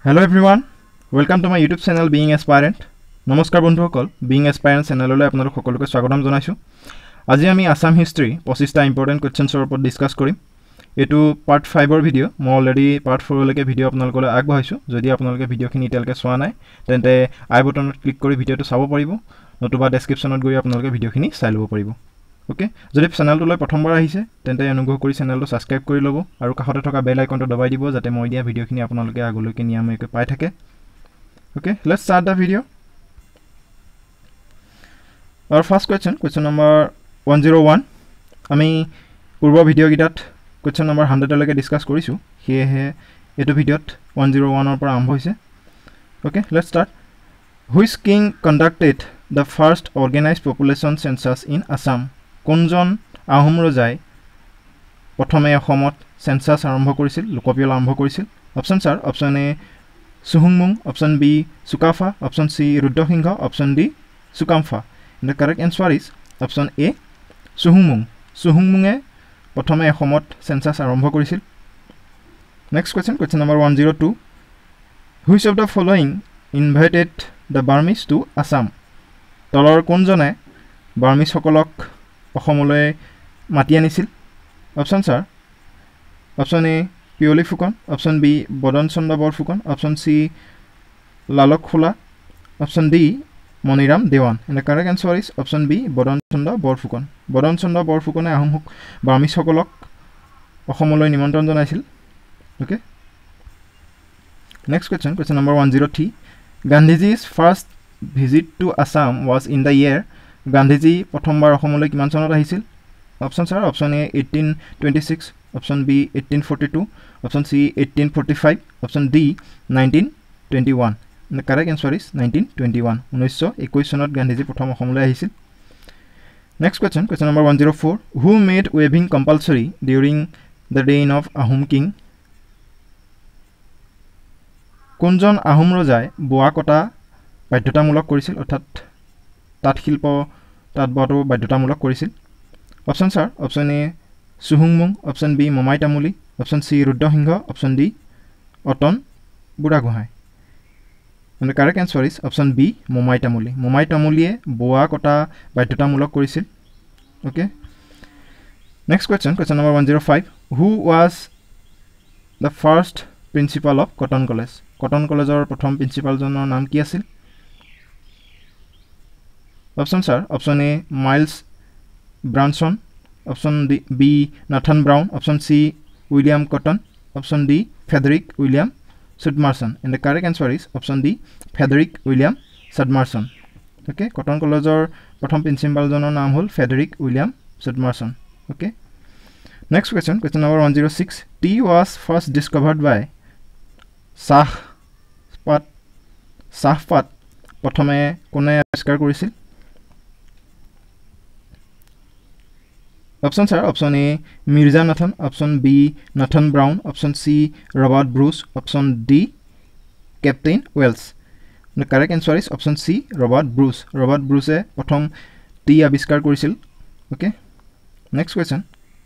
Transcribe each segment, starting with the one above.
Hello everyone, welcome to my YouTube channel Being Aspirant. নমস্কাৰ বন্ধুসকল, Being Aspirant চেনেললৈ আপোনালোক সকলোকে স্বাগতম জনাইছো। আজি আমি আসাম হিষ্ট্ৰী 25টা ইম্পৰ্টেন্ট কোৱেশ্চনছৰ ওপৰত ডিসকাস কৰিম। এটো পাৰ্ট 5 ৰ ভিডিও। মই অলৰেডি পাৰ্ট 4 লৈকে ভিডিও আপোনালোকলৈ আগবঢ়াইছো। যদি আপোনালোকে ভিডিওখিনি ইতেলকে চোৱা নাই, তেন্তে আই বটনত ক্লিক কৰি ভিডিওটো চাব পাৰিব। নতুবা ডেসক্ৰিপচনত গৈ আপোনালোকে ভিডিওখিনি চাই ল'ব পাৰিব। ওকে, যদি চেনেলটোলৈ প্ৰথমবাৰ আহিছে, তেন্তে অনুগ্ৰহ কৰি চেনেলটো সাবস্ক্ৰাইব কৰি ল'ব আৰু কাষতে থকা বেল আইকনটো দবাই দিব যাতে মই দিয়া ভিডিওখিনি আপোনালোকে আগলৈকে নিয়মীয়াকৈ পাই থাকে। Okay, let's start the video. Our first question number 101. আমি পূৰ্ব ভিডিও গিটাত question number 100 লৈকে ডিসকাস কৰিছো। হেহে এটো ভিডিওত 101 ৰ পৰা আৰম্ভ হৈছে। Okay, let's start. Which king conducted the first organized population census in Assam? কোনজন আহোম ৰজাই প্ৰথমে অসমত সেন্সাস আৰম্ভ কৰিছিল, লোকপিয়ল আৰম্ভ কৰিছিল? অপচনছ আৰ অপচন এ সুহুংমুং, option B Sukaphaa, option C Rudra Singha, option D Sukamphaa. The correct answer is option A সুহুংমুং। সুহুংমুঙে প্ৰথমে অসমত সেন্সাস আৰম্ভ কৰিছিল। Next question number 102. Which of the following invited the Burmese to Assam? তলৰ কোনজনে বাৰ্মিজ সকলক অসমলৈ মাতি আনিছিল? Options are option A Piyoli Phukan, option B Badan Chandra Borphukan, option C Laluk Khola, option D Maniram Dewan. And the correct answer is option B Badan Chandra Borphukan. বদন চন্দ্ৰ বৰফুকনে আহোম বাৰ্মিজ সকলক অসমলৈ নিমন্ত্ৰণ জনাইছিল। Okay, next question number 103. Gandhiji's first visit to Assam was in the year. Gandhiji প্ৰথমবাৰ অসমলৈ কিমান চনত আহিছিল? Options are option A 1826, option B 1842, option C 1845, option D 1921. The correct answer is 1921. 1921 চনত গান্ধীজি প্ৰথম অসমলৈ আহিছিল। Next question number 104. Who made weaving compulsory during the reign of Ahom king? কোনজন আহোম ৰজাই বোৱা কটা বাধ্যতামূলক কৰিছিল, অৰ্থাৎ তাঁত শিল্প তাঁত বোৱাটো বাধ্যতামূলক কৰিছিল? অপচনছ আৰ অপচন এ সুহুংমুং, option B Momai Tamuli, option C Rudra Singha, option D Atan Burhagohain. And the correct answer is option B Momai Tamuli. মমাই তামুলীয়ে বোৱা কটা বাধ্যতামূলক কৰিছিল। Okay, next question number 105. Who was the first principal of Cotton College? Cotton কলেজৰ প্ৰথম প্ৰিন্সিপালজনৰ নাম কি আছিল? Options are option A Miles Bronson, option B Nathan Brown, option C William Cotton, option D Frederick William Sudmersen. And the correct answer is option D Frederick William Sudmersen. Okay, Cotton কলেজৰ প্ৰথম প্ৰিন্সিপালজনৰ নাম হ'ল Frederick William Sudmersen. Okay, next question number 106. Tea was first discovered by চাহপাত প্ৰথমে কোনে আৱিষ্কাৰ কৰিছিল? Options are option A Mirza Nathan, option B Nathan Brown, option C Robert Bruce, option D captain Welsh. The correct answer is option C Robert Bruce. Robert ব্ৰুচে প্ৰথম tea আৱিষ্কাৰ কৰিছিল। Okay, next question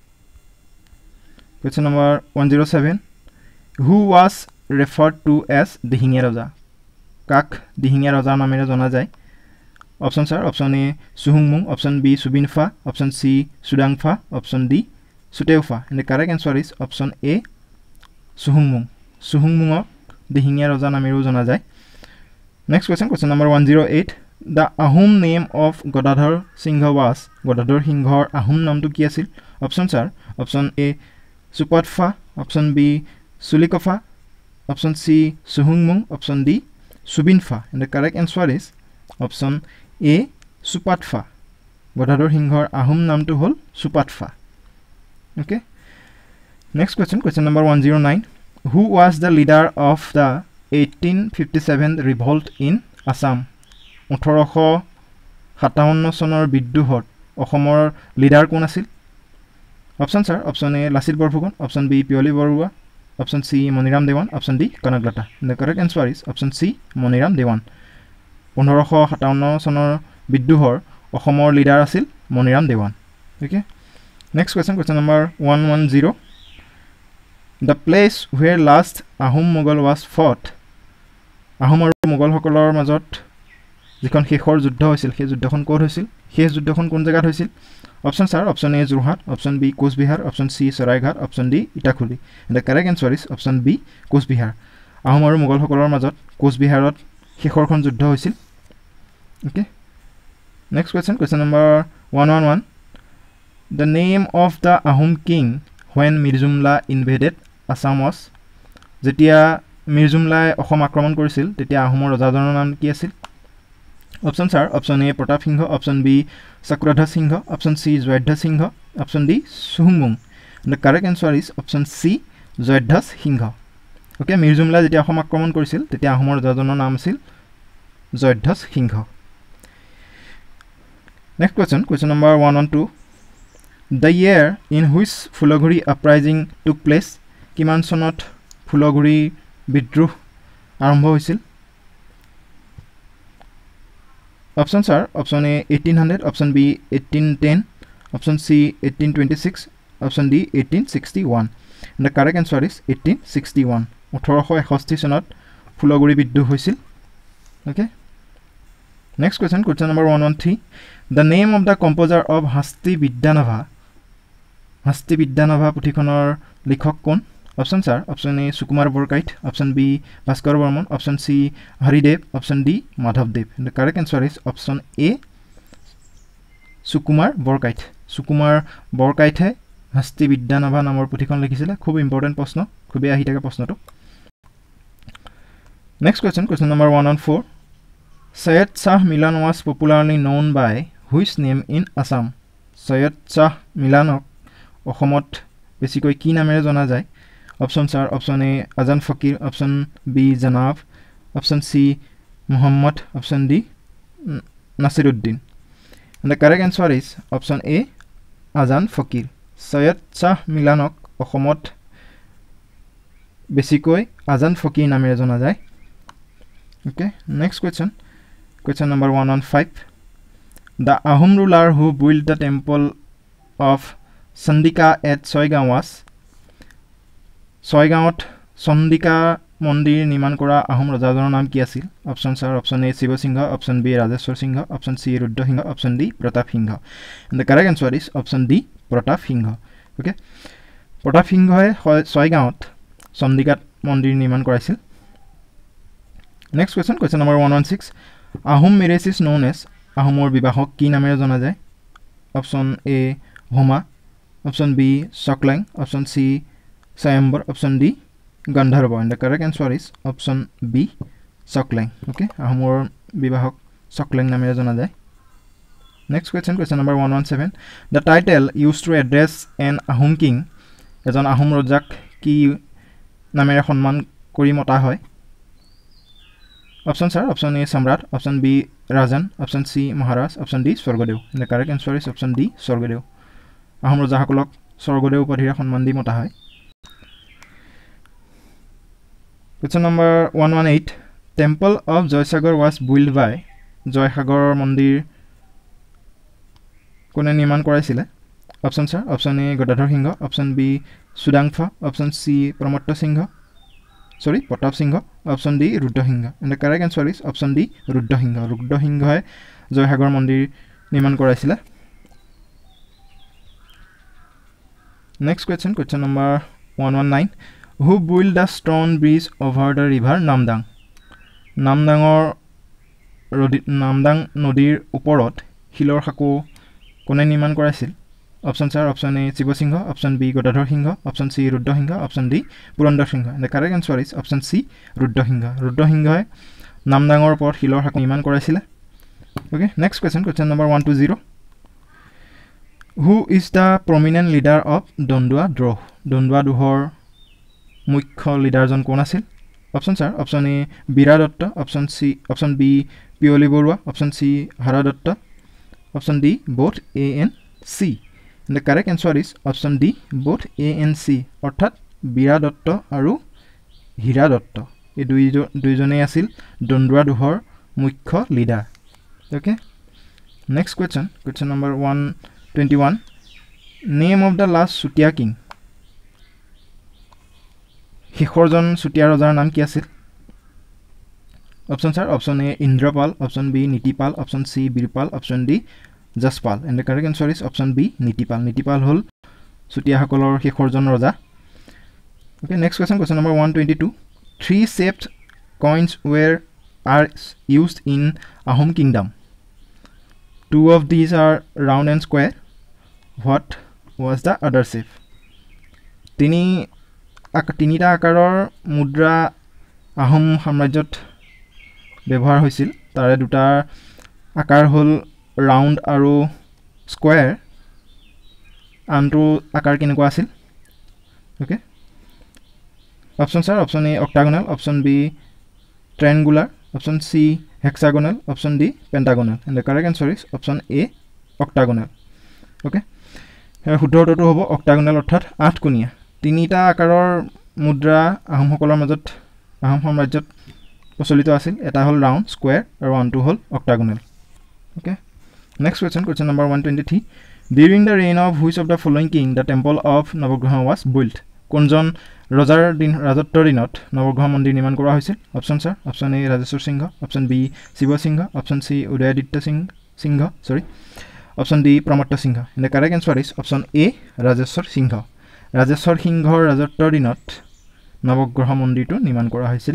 number 107. Who was referred to as Dihingia ৰজা? কাক দিহিঙীয়া ৰজা নামেৰে জনা যায়? অপচনছ আৰ অপচন এ সুহুংমুং, option B Subinphaa, option C Sudangphaa, option D Suteuphaa. And the correct answer is option A সুহুংমুং। সুহুংমুঙক দিহিঙীয়া ৰজা নামেৰেও জনা যায়। Next question number 108. The Ahom name of Gadadhar Singh was, Gadadhar সিংহৰ আহোম নামটো কি আছিল? Options are option A Supatphaa, option B Sulikphaa, option C সুহুংমুং, option D Subinphaa. And the correct answer is option A Supatphaa. Gadadhar সিংহৰ আহোম নামটো হ'ল সুপাতফা। Okay, next question number 109. Who was the leader of the 1857 revolt in Assam? 1857 চনৰ বিদ্ৰোহত অসমৰ লিডাৰ কোন আছিল? Options are option A Lachit Borphukan, option B Piyali Barua, option C Maniram Dewan, option D Kanaklata. The correct answer is option C Maniram Dewan. 1857 চনৰ বিদ্ৰোহৰ অসমৰ লিডাৰ আছিল Maniram Dewan. Okay, next question number 110. The place where last Ahom Mughal was fought Ahom আৰু মোগলসকলৰ মাজত যিখন শেষৰ যুদ্ধ হৈছিল সেই যুদ্ধখন ক'ত হৈছিল শেষ যুদ্ধখন কোন জায়গাত হৈছিল options sir option A Jorhat option B Cooch Behar option C Saraighat option D Itakhuli and the correct answer is option B Cooch Behar Ahom আৰু মোগলসকলৰ মাজত কোচবিহাৰত শেষৰখন যুদ্ধ হৈছিল okay next question number 111 the name of the Ahom king when Mirzumla invaded Assam was যেতিয়া মিৰ্জুমলাই অসম আক্ৰমণ কৰিছিল তেতিয়া আহোমৰ ৰজাজনৰ নাম কি আছিল option sir option A Pratap Singha option B Chakradhwaj Singha option C Jayadhwaj Singha option D সুহুংমুং the correct answer is option C Jayadhwaj Singha okay মিৰ্জুমলাই যেতিয়া অসম আক্ৰমণ কৰিছিল তেতিয়া আহোমৰ ৰজাজনৰ নাম আছিল জয়ধ্বজ সিংহ Next question number 112 the year in which Phuloguri uprising took place কিমান চনত ফুলগুৰি বিদ্ৰোহ আৰম্ভ হৈছিল options sir option A 1800 option B 1810 option C 1826 option D 1861 and the correct answer is 1861 1861 চনত ফুলগুৰি বিদ্ৰোহ হৈছিল okay next question number 113 the name of the composer of Hasti Vidyanabha পুথিখনৰ লিখক কোন options sir option A Sukumar Barkaith option B Bhaskar Varman option C Haridev option D মাধৱদেৱ the correct answer is option A Sukumar বৰকাইতে হস্তি বিদ্যানভা নামৰ পুথিখন লিখিছিল খুব ইম্পৰ্টেন্ট প্ৰশ্ন খুব আহি থাকে প্ৰশ্নটো next question number 114 Syed Shah Milan was popularly known by which name in Assam Syed Shah Milanok অসমত বেছিকৈ কি নামেৰে জনা যায় options sir option A Azan Fakir option B Janab option C Muhammad option D Nasiruddin and the correct answer is option A Azan Fakir Syed Shah মিলানক অসমত বেছিকৈ আজান ফকিৰ নামেৰে জনা যায় okay next question number 115 the Ahom ruler who built the temple of Sandika at Soigaon was Soigaon Sandika মন্দিৰ নিৰ্মাণ কৰা আহোম ৰজাজনৰ নাম কি আছিল option sir option A Shiva Singha option B Rajeswar Singha option C Rudra Singha option D Pratap Singha and the correct answer is option D Pratap সিংহ okay Pratap সিংহই ছয়গাঁৱত চন্দিকাত মন্দিৰ নিৰ্মাণ কৰাইছিল next question number 116 Ahom marriage is known as আহোমৰ বিবাহক কি নামেৰে জনা যায় option A Homa option B Chaklang option C Swayambar option D Gandharva and the correct answer is option B Sokleng okay ahomor bibahok Sokleng namere jana jay next question number 117 the title used to address an Ahom king ejon ahom rojak ki namere honman kori mota hoy option sir option A samrat option B rajan option C maharaj option D sorgodev and the correct answer is option D sorgodev ahom rojahakolok sorgodev upadhire honman di mota hoy Question number 118 Temple of Joysagar was built by Joysagar Mandir Kone নিৰ্মাণ কৰাইছিলে Option sir Option A Godadhar Singha Option B Sudangfa Option C Pramotto Singha Sorry Pratap Singha Option D Rudra Singha and the correct answer is Option D Rudra Singha hai Joysagar Mandir নিৰ্মাণ কৰাইছিলে Next question number 119 Who built the stone bridge over the river Namdang? Namdang নদীৰ ওপৰত শিলৰ সাঁকো কোনে নিৰ্মাণ কৰাইছিল options sir option A Shiva Singha option B Gadadhar Singha option C Rudra Singha option D Purandar Singha the correct answer is option C Rudra সিংহই নামদাঙৰ ওপৰত শিলৰ সাঁকো নিৰ্মাণ কৰাইছিল okay next question number 120 Who is the prominent leader of Dondua Dohor মুখ্য লিডাৰজন কোন আছিল option sir option A Bira Dutta option B Piyali Barua option C Hara Dutta option D both A and C and the correct answer is option D both A and C অৰ্থাৎ বিৰা দত্ত আৰু হীৰা দত্ত এই দুইজনে আছিল দন্দুৱা দুহৰ মুখ্য leader okay next question number 121 name of the last Sutia king Hikhorjon Sutia Rozar নাম কি আছিল Options are option A Indrapal, option B Nitipal, option C Birpal, option D Jaspal. And the correct answer is option B Nitipal. Nitipal hol Sutia Hakolor Hekhorjon Roja. Okay, next question, question number 122. 3 shaped coins are used in Ahom kingdom. 2 of these are round and square. What was the other shape? Tinita akaror mudra Ahom samrajyot ব্যবহাৰ হৈছিল তাৰে দুটা আকাৰ হল round আৰু square আনটো আকাৰ কেনেকুৱা আছিল okay options are option A octagonal, option B triangular, option C hexagonal, option D pentagonal. And the correct answer is option A octagonal. Okay, শুদ্ধ উত্তৰটো হ'ব octagonal অৰ্থাৎ 8 কোণীয়া তিনিটা আকাৰৰ মুদ্ৰা আহোম সকলৰ মাজত আহোম সাম্ৰাজ্যত প্ৰচলিত আছিল এটা হল ৰাউণ্ড স্কয়াৰ আৰু আনটো হল octagonal. Okay, next question, question number 123. During the reign of which of the following king the temple of Navagraha was built? কোনজন ৰজাৰ দিন ৰাজত্বৰ দিনত নৱগ্ৰহ মন্দিৰ নিৰ্মাণ কৰা হৈছিল অপচনস are option A Rajeswar Singh, option B Shiva Singh, option C Udayaditya Singh option D Pramatta Singh. And the correct answer is option A Rajeswar সিংহ. ৰাজেশ্বৰ সিংহৰ ৰাজত্বৰ দিনত নৱগ্ৰহ মন্দিৰটো নিৰ্মাণ কৰা হৈছিল.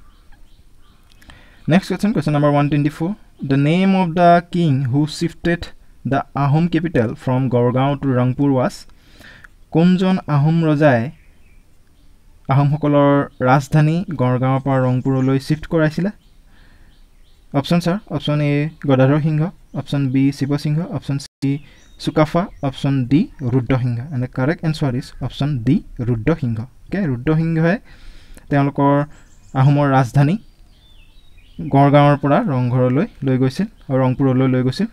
Next question, question number 124. The name of the king who shifted the Ahom capital from Gorgaon to Rangpur was? কোনজন আহোম ৰজাই আহোম সকলৰ ৰাজধানী গড়গাঁৱৰ পৰা ৰংপুৰলৈ শিফট কৰাইছিল অপচনস are option A Gadadhar Singh, option B Shiva Singh, option C Sukapha, option D Rudra Singh. And the correct answer is option D Rudra Singh. Okay, ৰুদ্ৰ সিংহই তেওঁলোকৰ আহোমৰ ৰাজধানী গড়গাঁৱৰ পৰা ৰংঘৰলৈ লৈ গৈছিল আৰু ৰংপুৰলৈ লৈ গৈছিল.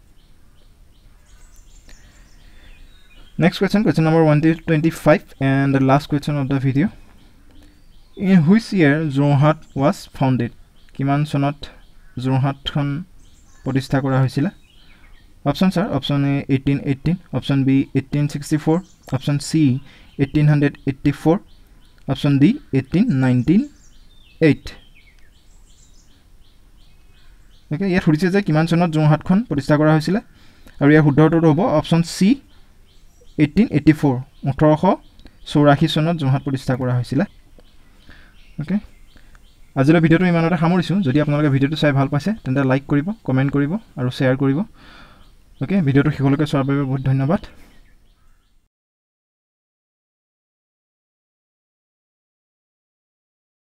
Next question, question number 125 and the last question of the video. In which year Jorhat was founded? কিমান চনত যোৰহাটখন প্ৰতিষ্ঠা কৰা হৈছিল Options are option A 1818, option B 1864, option C 1884, option D 1898. Okay, ইয়াত সুধিছে যে কিমান চনত যোৰহাটখন প্ৰতিষ্ঠা কৰা হৈছিল আৰু ইয়াৰ শুদ্ধ উত্তৰটো হ'ব অপচন C 1884 1884 চনত যোৰহাট প্ৰতিষ্ঠা কৰা হৈছিল ওকে আজিৰ ভিডিওটো ইমানতে সামৰিছো যদি আপোনালোকে ভিডিওটো চাই ভাল পাইছে তেন্তে লাইক কৰিব কমেন্ট কৰিব আৰু শেয়াৰ কৰিব ওকে ভিডিওটো শেষলৈকে চোৱাৰ বাবে বহুত ধন্যবাদ